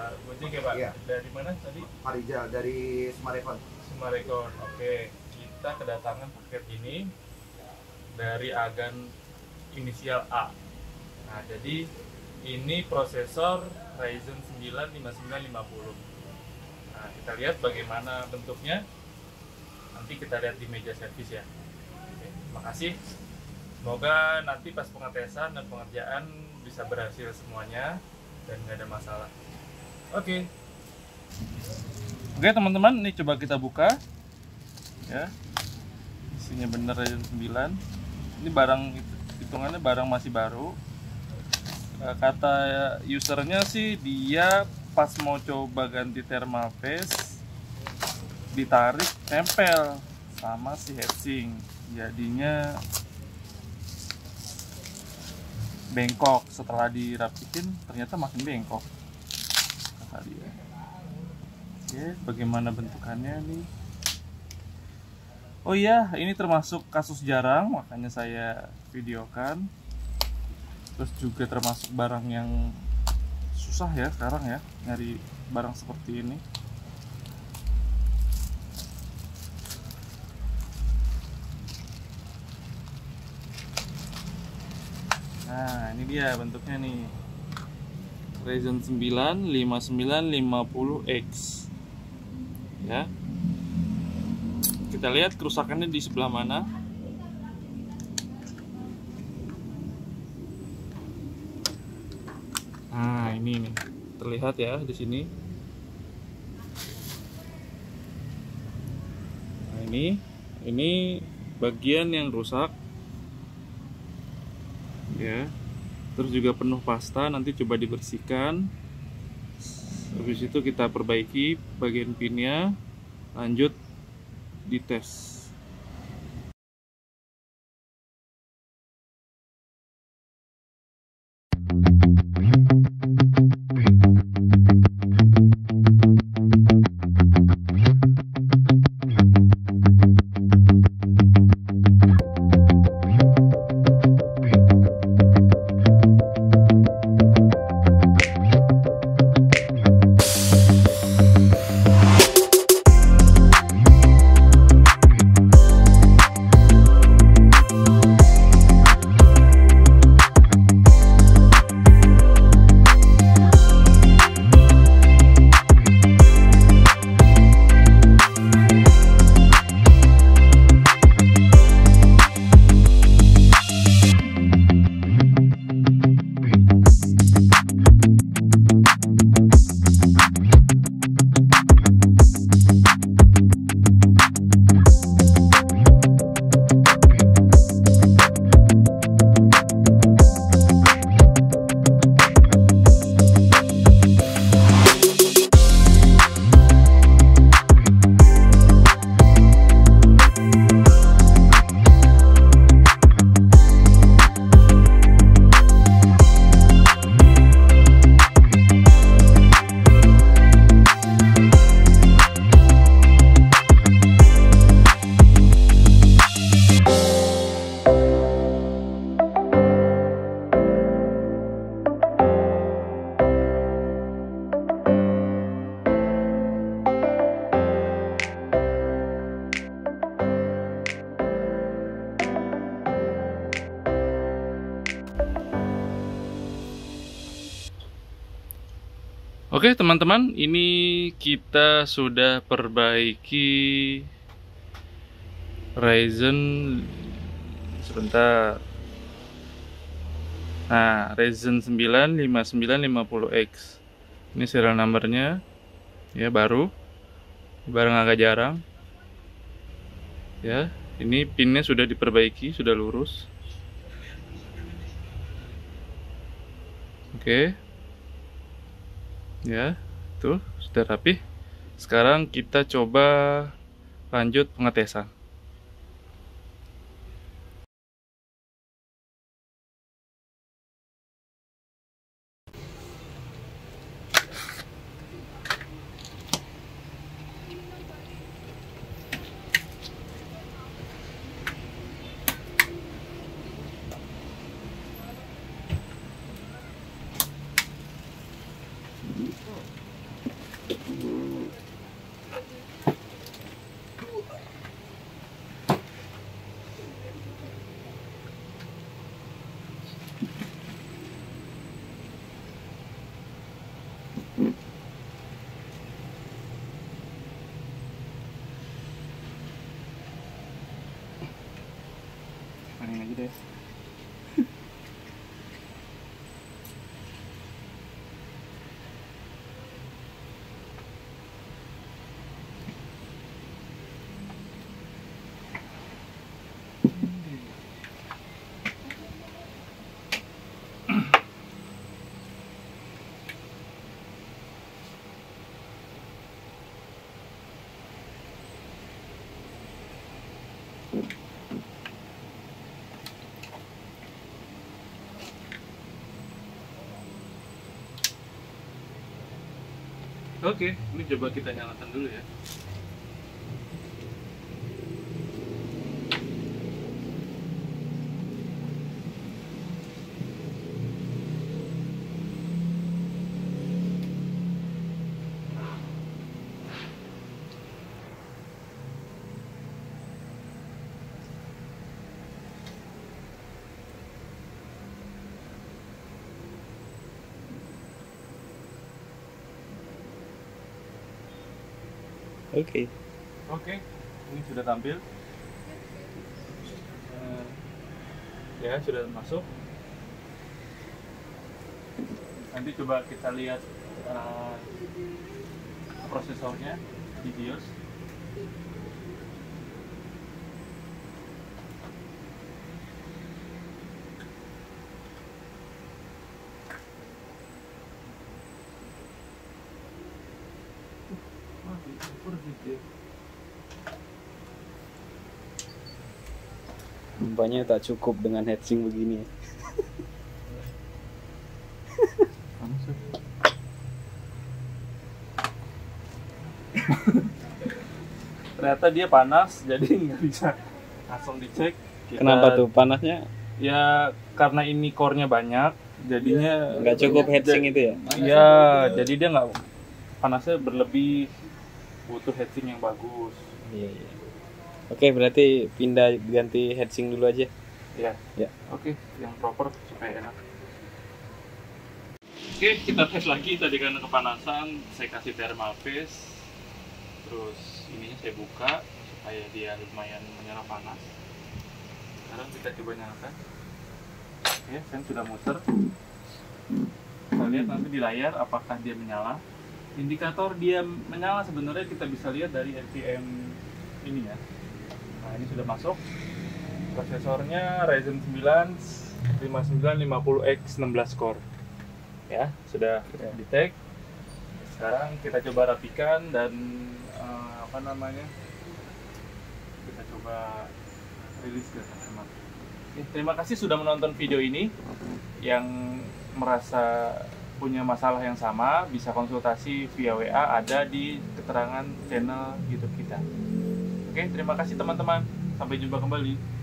Pak Gojek ya Pak? Iya. Dari mana tadi? Parija dari Semarekon. Semarekon. Oke, kita kedatangan paket ini dari agen inisial A. Nah, jadi ini prosesor Ryzen 9 5950. Nah, kita lihat bagaimana bentuknya. Nanti kita lihat di meja servis ya. Oke, terima kasih. Semoga nanti pas pengetesan dan pengerjaan bisa berhasil semuanya dan nggak ada masalah. Oke, teman-teman, ini coba kita buka ya. Isinya bener Ryzen 9. Ini barang, hitungannya barang masih baru. Kata usernya sih dia pas mau coba ganti thermal paste ditarik tempel sama si heatsink, jadinya bengkok. Setelah dirapihin ternyata makin bengkok kata dia. Oke, bagaimana bentukannya nih? Oh iya, ini termasuk kasus jarang, makanya saya videokan. Terus juga termasuk barang yang susah ya sekarang ya, nyari barang seperti ini. Nah, ini dia bentuknya nih. Ryzen 9 5950X. Ya. Kita lihat kerusakannya di sebelah mana. Nah, ini nih. Terlihat ya di sini. Nah, ini bagian yang rusak. Ya, terus juga penuh pasta, nanti coba dibersihkan. Habis itu kita perbaiki bagian pinnya, lanjut dites. Oke teman-teman, ini kita sudah perbaiki Ryzen, sebentar. Nah, Ryzen 9 5950X. Ini serial numbernya ya, baru. Barang agak jarang. Ya, ini pinnya sudah diperbaiki, sudah lurus. Oke. Ya, tuh sudah rapi. Sekarang kita coba lanjut pengetesan. Oke, ini coba kita nyalakan dulu ya. Oke. Oke, ini sudah tampil. Ya, sudah masuk. Nanti coba kita lihat prosesornya di BIOS. Nampaknya tak cukup dengan heatsink begini ya. Ternyata dia panas, jadi nggak bisa langsung dicek. Kenapa tuh panasnya? Ya karena ini core-nya banyak, jadinya Nggak cukup heatsink itu ya? Iya, jadi dia nggak panasnya berlebih, butuh heatsink yang bagus. Iya, iya. Oke, berarti pindah ganti heatsink dulu aja. Ya, Ya. oke, yang proper supaya enak. Oke, kita tes lagi. Tadi karena kepanasan, saya kasih thermal paste. Terus ininya saya buka supaya dia lumayan menyerap panas. Sekarang kita coba nyalakan. Oke, fan sudah muter. Kita lihat nanti di layar apakah dia menyala. Indikator dia menyala sebenarnya kita bisa lihat dari RPM ini ya. Nah, ini sudah masuk. Prosesornya Ryzen 9 5950X 16 core. Ya, sudah di tag. Sekarang kita coba rapikan dan kita coba rilis ke customer. Terima kasih sudah menonton video ini. Yang merasa punya masalah yang sama bisa konsultasi via WA, ada di keterangan channel YouTube kita. Oke, terima kasih teman-teman. Sampai jumpa kembali.